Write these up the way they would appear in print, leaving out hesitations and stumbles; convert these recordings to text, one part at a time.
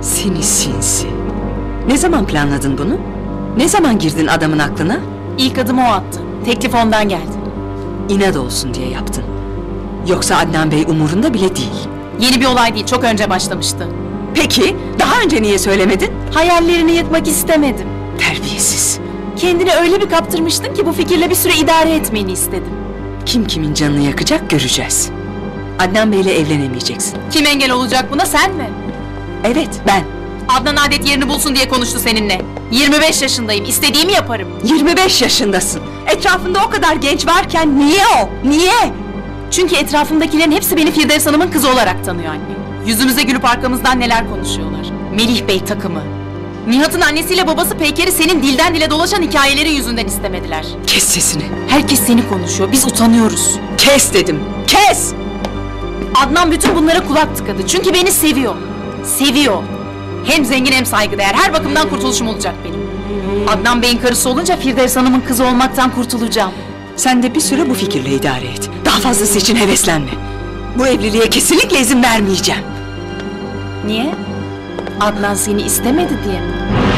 Seni sinsi. Ne zaman planladın bunu? Ne zaman girdin adamın aklına? İlk adımı o attı. Teklif ondan geldi. İnat olsun diye yaptın. Yoksa Adnan Bey umurunda bile değil. Yeni bir olay değil, çok önce başlamıştı. Peki, daha önce niye söylemedin? Hayallerini yıkmak istemedim. Terbiyesiz. Kendini öyle bir kaptırmıştın ki bu fikirle bir süre idare etmeni istedim. Kim kimin canını yakacak göreceğiz. Adnan Bey'le evlenemeyeceksin. Kim engel olacak buna, sen mi? Evet, ben. Adnan adet yerini bulsun diye konuştu seninle. 25 yaşındayım, istediğimi yaparım. 25 yaşındasın. Etrafında o kadar genç varken niye o? Niye? Çünkü etrafımdakilerin hepsi beni Firdevs Hanım'ın kızı olarak tanıyor anne. Yüzümüze gülüp arkamızdan neler konuşuyorlar. Melih Bey takımı. Nihat'ın annesiyle babası Peyker'i senin dilden dile dolaşan hikayeleri yüzünden istemediler. Kes sesini. Herkes seni konuşuyor, biz utanıyoruz. Kes dedim, kes! Adnan bütün bunlara kulak tıkadı çünkü beni seviyor. Seviyor. Hem zengin hem saygıdeğer, her bakımdan kurtuluşum olacak benim. Adnan Bey'in karısı olunca Firdevs Hanım'ın kızı olmaktan kurtulacağım. Sen de bir süre bu fikirle idare et. Daha fazlası için heveslenme. Bu evliliğe kesinlikle izin vermeyeceğim. Niye? Adnan seni istemedi diye mi?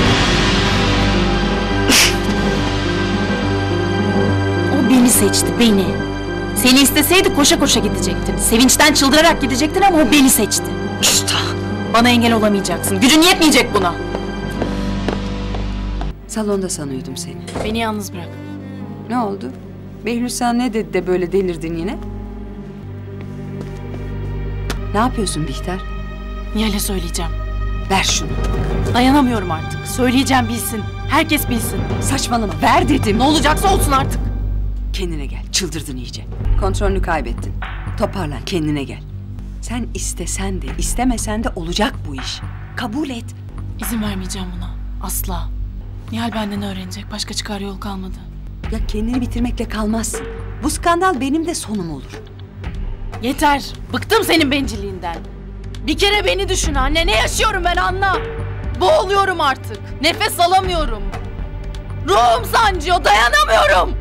O beni seçti, beni. Seni isteseydi koşa koşa gidecektin. Sevinçten çıldırarak gidecektin ama o beni seçti. Usta! Bana engel olamayacaksın. Gücün yetmeyecek buna. Salonda sanıyordum seni. Beni yalnız bırak. Ne oldu? Behlül sana ne dedi de böyle delirdin yine? Ne yapıyorsun Bihter? Nihal'e söyleyeceğim. Ver şunu. Dayanamıyorum artık. Söyleyeceğim, bilsin. Herkes bilsin. Saçmalama, ver dedim. Ne olacaksa olsun artık. Kendine gel, çıldırdın iyice. Kontrolünü kaybettin. Toparlan, kendine gel. Sen istesen de, istemesen de olacak bu iş. Kabul et. İzin vermeyeceğim buna. Asla. Nihal benden öğrenecek. Başka çıkar yol kalmadı. Ya kendini bitirmekle kalmazsın. Bu skandal benim de sonum olur. Yeter. Bıktım senin bencilliğinden. Bir kere beni düşün anne. Ne yaşıyorum ben, anla. Boğuluyorum artık. Nefes alamıyorum. Ruhum sancıyor. Dayanamıyorum.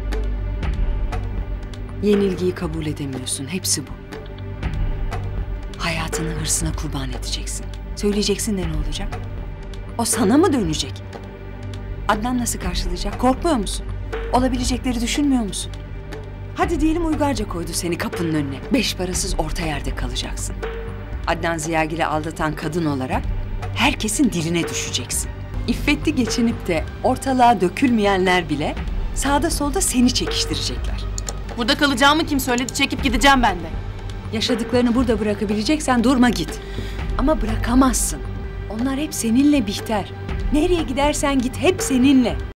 Yenilgiyi kabul edemiyorsun. Hepsi bu. Hayatını hırsına kurban edeceksin. Söyleyeceksin de ne olacak? O sana mı dönecek? Adnan nasıl karşılayacak? Korkmuyor musun? Olabilecekleri düşünmüyor musun? Hadi diyelim uygarca koydu seni kapının önüne. 5 parasız orta yerde kalacaksın. Adnan Ziyagil'i aldatan kadın olarak herkesin diline düşeceksin. İffetli geçinip de ortalığa dökülmeyenler bile sağda solda seni çekiştirecekler. Burada kalacağımı kim söyledi? Çekip gideceğim ben de. Yaşadıklarını burada bırakabileceksen durma git. Ama bırakamazsın. Onlar hep seninle Bihter. Nereye gidersen git hep seninle.